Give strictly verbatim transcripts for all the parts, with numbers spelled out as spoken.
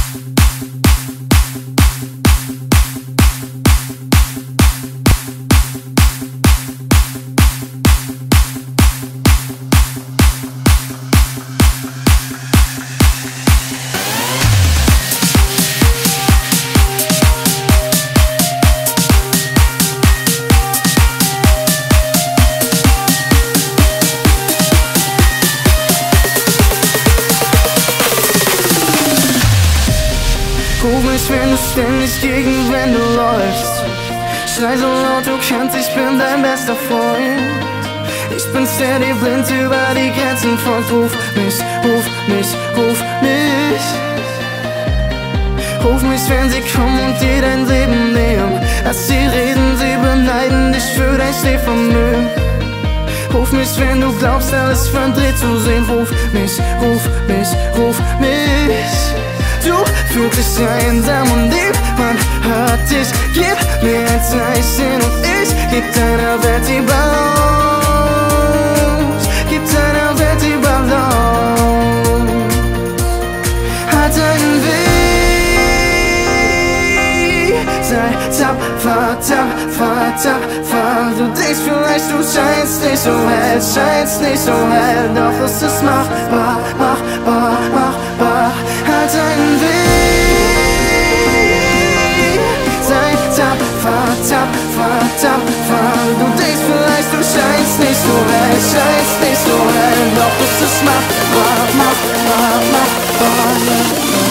Ruf mich, wenn du ständig gegen Wände läufst. Schrei so laut du kannst, ich bin dein bester Freund. Ich bin steady blind über die Grenzen folgt. Ruf mich, ruf mich, ruf mich. Ruf mich, wenn sie kommen und dir dein Leben nehmen. Lass sie reden, sie beneiden dich für dein Schläfermüll. Ruf mich, wenn du glaubst, alles verdreht zu sehen. Ruf mich, ruf mich, ruf mich. Du fühlst dich einsam und lieb, man hört dich. Gib mir ein Zeichen und ich geb deiner Welt die Balance. Gib deiner Welt die Balance. Halt deinen Weg. Sei tapfer, tapfer, tapfer. Du denkst vielleicht, du scheinst nicht so hell, scheinst nicht so hell, doch es ist machbar, machbar, machbar. Halt deinen Weg. Sei tapfer, tapfer, tapfer. Du denkst vielleicht, du scheinst nicht so hell, scheinst nicht so hell, doch es ist machbar, machbar, machbar, machbar.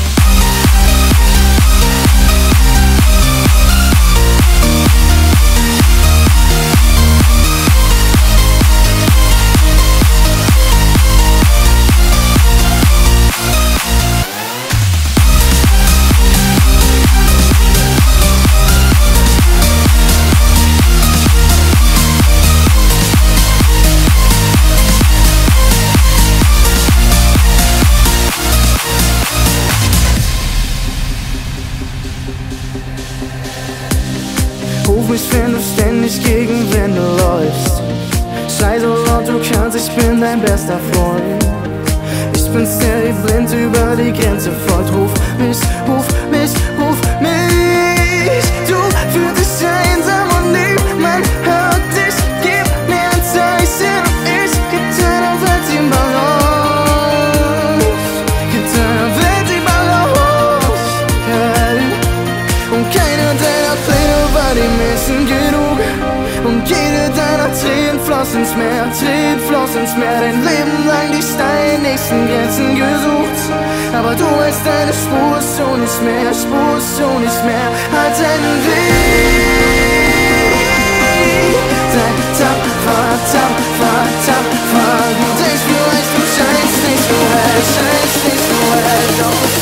Ruf mich, wenn du ständig gegen Wände läufst. Schrei so laut du kannst, ich bin dein bester Freund. Ich bin steady blind über die Grenze folgt. Ruf mich, ruf mich, ruf mich. Du fühlst dich einsam und lieb, man hört dich. Gib mir ein Zeichen und ich geb deiner Welt die Balance. Gib deiner Welt die Balance, yeah. Und keiner deiner Pläne war den Menschen genug. Und jede deiner Tränen floss ins Meer, Tränen floss ins Meer. Dein Leben lang die steinigsten Grenzen gesucht. Aber du weißt, deine Spur ist schon nicht mehr, Spur ist schon nicht mehr. Halt deinen Weg. Sei tapfer, tapfer, tapfer. Du denkst vielleicht, du scheinst nicht so hell, scheinst nicht so hell, doch